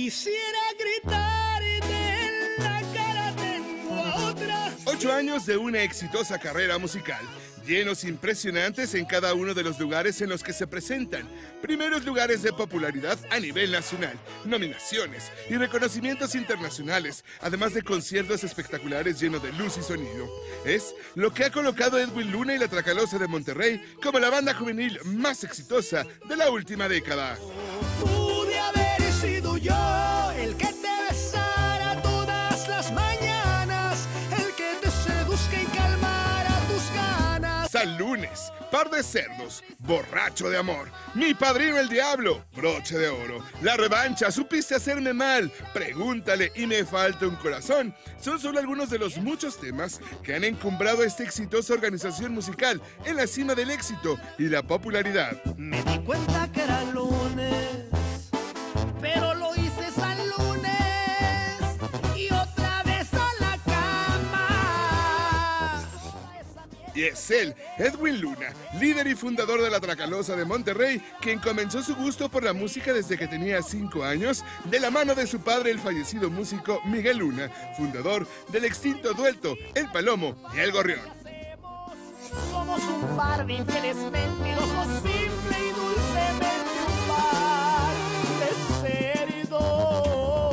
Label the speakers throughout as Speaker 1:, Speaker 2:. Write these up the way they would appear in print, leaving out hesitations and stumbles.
Speaker 1: Quisiera gritar y en la cara tengo a otra.
Speaker 2: 8 años de una exitosa carrera musical, llenos impresionantes en cada uno de los lugares en los que se presentan. Primeros lugares de popularidad a nivel nacional, nominaciones y reconocimientos internacionales, además de conciertos espectaculares llenos de luz y sonido. Es lo que ha colocado Edwin Luna y la Tracalosa de Monterrey como la banda juvenil más exitosa de la última década.
Speaker 1: Pude haber sido yo el que te besara todas las mañanas, el que te seduzca y calmara tus ganas.
Speaker 2: San Lunes, Par de Cerdos, Borracho de Amor, Mi Padrino el Diablo, Broche de Oro, La Revancha, Supiste Hacerme Mal, Pregúntale y Me Falta un Corazón, son solo algunos de los muchos temas que han encumbrado a esta exitosa organización musical en la cima del éxito y la popularidad.
Speaker 1: Me di cuenta que era lunes, pero lo hice San Lunes y otra vez a la cama.
Speaker 2: Y es él, Edwin Luna, líder y fundador de la Tracalosa de Monterrey, quien comenzó su gusto por la música desde que tenía 5 años, de la mano de su padre, el fallecido músico Miguel Luna, fundador del extinto dueto El Palomo y El Gorrión.
Speaker 1: Somos un par de infieles mentirosos, simple y dulcemente un par de cerdos.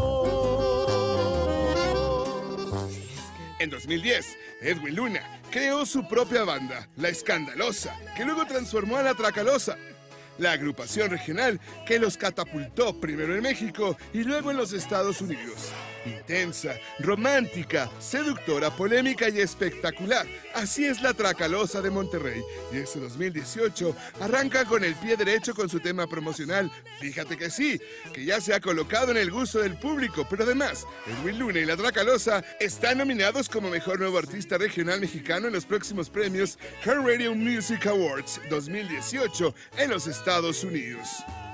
Speaker 2: En 2010, Edwin Luna creó su propia banda, La Escandalosa, que luego transformó a La Tracalosa, la agrupación regional que los catapultó primero en México y luego en los Estados Unidos. Intensa, romántica, seductora, polémica y espectacular. Así es la Tracalosa de Monterrey. Y este 2018 arranca con el pie derecho con su tema promocional, Fíjate que sí, que ya se ha colocado en el gusto del público. Pero además, Edwin Luna y la Tracalosa están nominados como Mejor Nuevo Artista Regional Mexicano en los próximos premios Her Radio Music Awards 2018 en los Estados Unidos.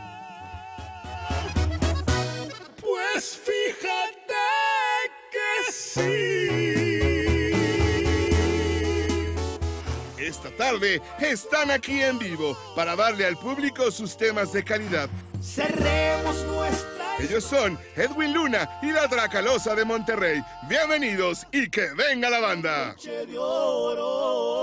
Speaker 1: Pues fíjate que sí.
Speaker 2: Esta tarde están aquí en vivo para darle al público sus temas de calidad.
Speaker 1: Cerremos nuestra.
Speaker 2: Ellos son Edwin Luna y la Tracalosa de Monterrey. Bienvenidos y que venga la banda.
Speaker 1: Noche de oro.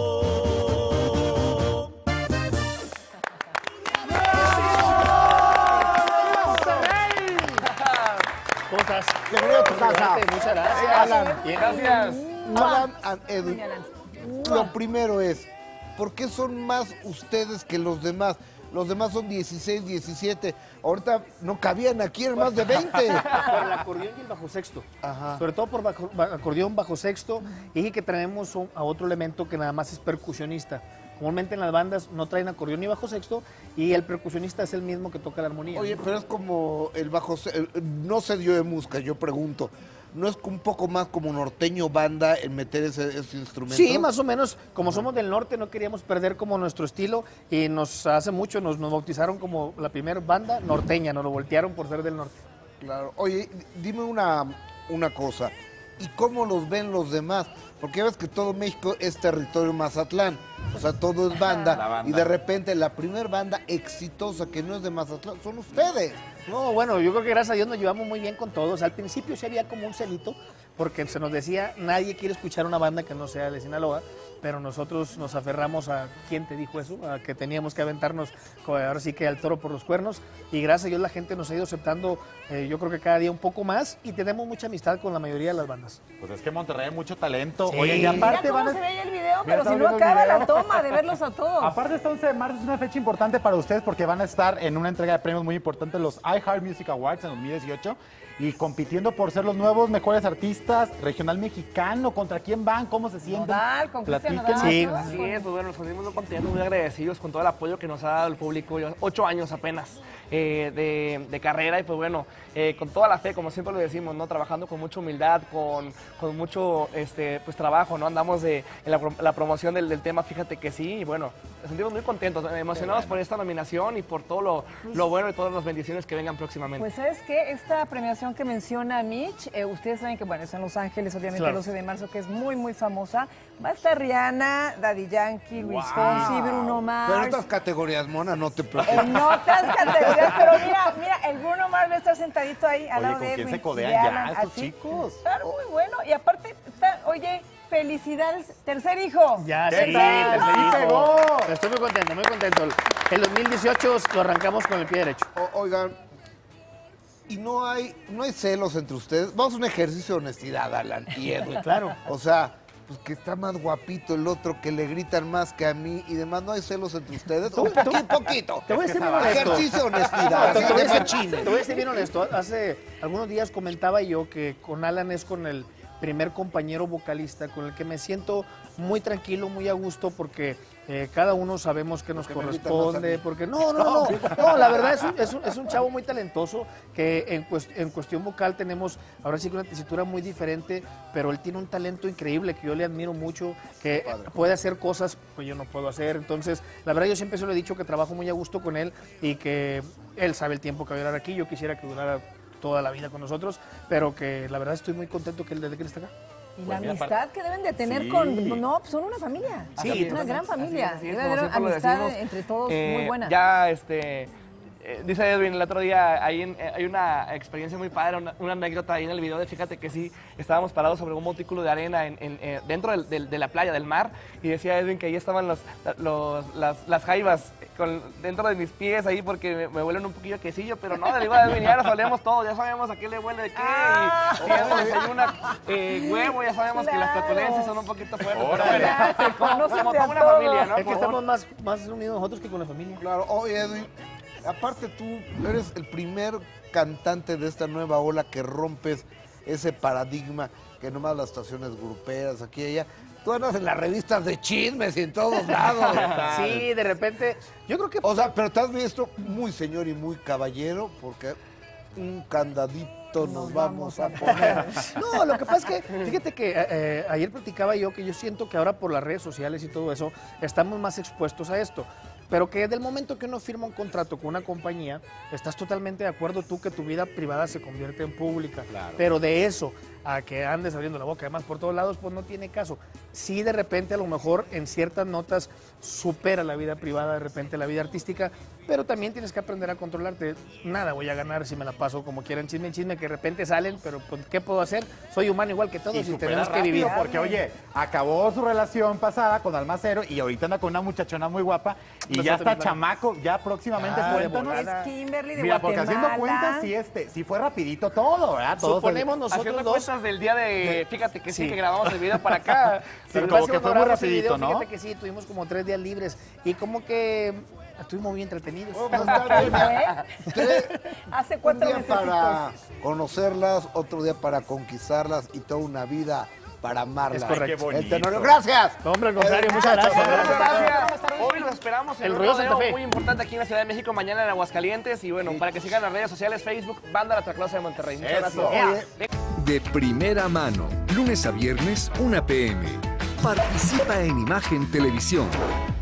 Speaker 3: ¿Cómo estás?
Speaker 4: Bienvenido a tu casa.
Speaker 3: Muchas gracias.
Speaker 4: Alan.
Speaker 3: Bien, gracias.
Speaker 4: Alan and Edwin, lo primero es, ¿por qué son más ustedes que los demás? Los demás son 16, 17. Ahorita no cabían aquí, eran más de 20.
Speaker 3: Por el acordeón y el bajo sexto.
Speaker 4: Ajá.
Speaker 3: Sobre todo por acordeón, bajo sexto, y que traemos a otro elemento que nada más es percusionista. Comúnmente en las bandas no traen acordeón ni bajo sexto y el percusionista es el mismo que toca la armonía.
Speaker 4: Oye, pero es como el bajo, no sé yo de música, yo pregunto, ¿no es un poco más como norteño banda en meter ese instrumento?
Speaker 3: Sí, más o menos. Como somos del norte, no queríamos perder como nuestro estilo y hace mucho nos bautizaron como la primera banda norteña, nos lo voltearon por ser del norte.
Speaker 4: Claro. Oye, dime una cosa, ¿y cómo los ven los demás? Porque ya ves que todo México es territorio Mazatlán, o sea, todo es banda, y de repente la primera banda exitosa que no es de Mazatlán son ustedes.
Speaker 3: No, bueno, yo creo que gracias a Dios nos llevamos muy bien con todos. Al principio sí había como un celito, porque se nos decía, nadie quiere escuchar una banda que no sea de Sinaloa, pero nosotros nos aferramos a, ¿quién te dijo eso? A que teníamos que aventarnos, ahora sí que al toro por los cuernos, y gracias a Dios la gente nos ha ido aceptando, yo creo que cada día un poco más, y tenemos mucha amistad con la mayoría de las bandas.
Speaker 5: Pues es que Monterrey hay mucho talento.
Speaker 3: Sí.
Speaker 5: Oye, y aparte
Speaker 6: Mira cómo se veía el video, pero si no acaba la toma de verlos a todos.
Speaker 5: Aparte, este 11 de marzo es una fecha importante para ustedes porque van a estar en una entrega de premios muy importante, los iHeart Music Awards en 2018, y compitiendo por ser los nuevos mejores artistas regional mexicano. ¿Contra quién van? ¿Cómo se sienten?
Speaker 6: Nodal, con Cristian
Speaker 5: Platíquenos.
Speaker 6: Nodal,
Speaker 3: Sí,
Speaker 6: ¿no?
Speaker 7: Así es, pues bueno, nos sentimos muy contentos, muy agradecidos con todo el apoyo que nos ha dado el público. 8 años apenas de carrera y pues bueno, con toda la fe, como siempre lo decimos, ¿no? Trabajando con mucha humildad, con mucho pues trabajo, ¿no? Andamos en la promoción del tema, fíjate que sí, y bueno, nos sentimos muy contentos, emocionados por esta nominación y por todo lo bueno y todas las bendiciones que vengan próximamente.
Speaker 6: Pues ¿sabes qué? Esta premiación que menciona Mitch, ustedes saben que bueno, es en Los Ángeles, obviamente
Speaker 3: Claro.
Speaker 6: el 12 de marzo, que es muy, muy famosa. Va a estar Rihanna, Daddy Yankee, Luis Fonsi, Bruno
Speaker 4: Pero en
Speaker 6: Mars.
Speaker 4: otras categorías, Mona, no te preocupes.
Speaker 6: En otras categorías, pero mira, el Bruno Mars va a estar sentadito ahí al
Speaker 5: Oye,
Speaker 6: lado
Speaker 5: ¿con
Speaker 6: de
Speaker 5: quién
Speaker 6: Edwin.
Speaker 5: se codean
Speaker 6: y
Speaker 5: ya
Speaker 6: Alan,
Speaker 5: estos
Speaker 6: así.
Speaker 5: chicos?
Speaker 6: Claro, muy bueno. Y aparte, oye, felicidades, tercer hijo.
Speaker 3: Ya,
Speaker 5: ¿Qué
Speaker 3: sí,
Speaker 5: tal?
Speaker 3: tercer
Speaker 5: ¡Sí
Speaker 3: hijo.
Speaker 5: pegó!
Speaker 3: Estoy muy contento, muy contento. El 2018 lo arrancamos con el pie derecho.
Speaker 4: Oigan, y no hay celos entre ustedes. Vamos a un ejercicio de honestidad, Alan y Edwin.
Speaker 3: Claro.
Speaker 4: O sea, pues que está más guapito el otro, que le gritan más que a mí y demás. ¿No hay celos entre ustedes? Un poquito.
Speaker 3: Te voy a decir bien honesto.
Speaker 4: Ejercicio de honestidad.
Speaker 3: Te
Speaker 4: así
Speaker 3: voy a
Speaker 4: de
Speaker 3: decir-
Speaker 4: machines.
Speaker 3: te voy a decir bien honesto. Hace algunos días comentaba yo que con Alan es con el primer compañero vocalista con el que me siento muy tranquilo, muy a gusto, porque cada uno sabemos que nos
Speaker 4: Porque me gritan
Speaker 3: corresponde,
Speaker 4: más a mí.
Speaker 3: porque no, la verdad es un chavo muy talentoso que en cuestión vocal tenemos ahora sí que una tesitura muy diferente, pero él tiene un talento increíble que yo le admiro mucho, que puede hacer cosas que yo no puedo hacer. Entonces, la verdad yo siempre se lo he dicho que trabajo muy a gusto con él y que él sabe el tiempo que va a durar aquí. Yo quisiera que durara toda la vida con nosotros, pero que la verdad estoy muy contento que él desde que él está acá.
Speaker 6: Y
Speaker 5: Pues
Speaker 6: la
Speaker 5: mira,
Speaker 6: amistad que deben de tener
Speaker 5: Sí.
Speaker 6: con... No, pues son una familia.
Speaker 3: Sí,
Speaker 6: una
Speaker 3: totalmente.
Speaker 6: gran familia.
Speaker 7: Así es,
Speaker 6: Debe
Speaker 7: como
Speaker 6: haber
Speaker 7: siempre lo
Speaker 6: amistad
Speaker 7: decimos.
Speaker 6: entre todos muy buena.
Speaker 7: Ya, dice Edwin el otro día, hay una experiencia muy padre, una anécdota ahí en el video de, fíjate que sí, estábamos parados sobre un montículo de arena dentro de la playa, del mar, y decía Edwin que ahí estaban las jaivas dentro de mis pies ahí porque me huelen un poquillo a quesillo, pero no, le iba a Edwin, ya lo sabemos todo, ya sabemos a qué le huele de qué, y si Edwin desayuna huevo, ya sabemos que las
Speaker 6: Claro.
Speaker 7: flatulencias son un poquito fuertes, pero
Speaker 5: Órale.
Speaker 7: bueno,
Speaker 6: Ya, se conocen
Speaker 7: como
Speaker 6: de
Speaker 7: toda
Speaker 6: a
Speaker 7: una
Speaker 6: todos.
Speaker 7: familia, ¿no?
Speaker 3: Es que estamos más unidos nosotros que con la familia.
Speaker 4: Claro, oye, Edwin, aparte tú eres el primer cantante de esta nueva ola que rompes ese paradigma que nomás las estaciones gruperas aquí y allá. Tú andas en las revistas de chismes y en todos lados.
Speaker 3: Sí, de repente, yo creo que
Speaker 4: O sea, pero te has visto muy señor y muy caballero porque un candadito nos vamos a poner.
Speaker 3: No, lo que pasa es que, fíjate que ayer platicaba yo que yo siento que ahora por las redes sociales y todo eso, estamos más expuestos a esto. Pero que del momento que uno firma un contrato con una compañía, estás totalmente de acuerdo tú que tu vida privada se convierte en pública.
Speaker 5: Claro.
Speaker 3: Pero de eso a que andes abriendo la boca, además por todos lados, pues no tiene caso. Sí, de repente, a lo mejor en ciertas notas supera la vida privada, de repente la vida artística, pero también tienes que aprender a controlarte. Nada voy a ganar si me la paso como quieran, chisme en chisme, que de repente salen, pero pues, ¿qué puedo hacer? Soy humano igual que todos y
Speaker 5: supera
Speaker 3: tenemos que
Speaker 5: rápido,
Speaker 3: vivir.
Speaker 5: porque, oye, acabó su relación pasada con Almacero y ahorita anda con una muchachona muy guapa y ya está chamaco, ya próximamente,
Speaker 3: Ah, de
Speaker 5: cuéntanos.
Speaker 3: volada.
Speaker 6: Es Kimberly de
Speaker 5: Mira, porque
Speaker 6: Guatemala.
Speaker 5: haciendo cuentas, sí fue rapidito todo, ¿verdad? Todo
Speaker 3: Suponemos nosotros
Speaker 7: Haciendo
Speaker 3: dos.
Speaker 7: cuentas del día de, fíjate que sí,
Speaker 3: Sí.
Speaker 7: que grabamos el video para acá.
Speaker 5: Sí,
Speaker 3: Pero
Speaker 5: como
Speaker 3: casi
Speaker 5: que
Speaker 3: cuando
Speaker 5: fue muy
Speaker 3: grabamos el
Speaker 5: rapidito,
Speaker 3: video,
Speaker 5: ¿no?
Speaker 3: Fíjate que sí, tuvimos como 3 días libres y como que estuvimos muy entretenidos.
Speaker 4: Oh, pues, está bien, ya.
Speaker 6: Hace
Speaker 4: Un
Speaker 6: 4
Speaker 4: día
Speaker 6: meses.
Speaker 4: para conocerlas, otro día para conquistarlas y toda una vida para amarlas.
Speaker 3: Es correcto.
Speaker 5: Ay, qué bonito.
Speaker 4: El Tenorio, gracias.
Speaker 3: No, hombre, al contrario, muchas gracias.
Speaker 7: Gracias. Hoy los esperamos en
Speaker 3: El
Speaker 7: un
Speaker 3: Río
Speaker 7: rodeo
Speaker 3: Santa Fe.
Speaker 7: muy importante aquí en la Ciudad de México, mañana en Aguascalientes. Y bueno, para que sigan las redes sociales, Facebook, Banda La Traclosa de Monterrey. Muchas
Speaker 5: Eso.
Speaker 7: gracias.
Speaker 8: De primera mano, lunes a viernes, 1 p.m. Participa en Imagen Televisión.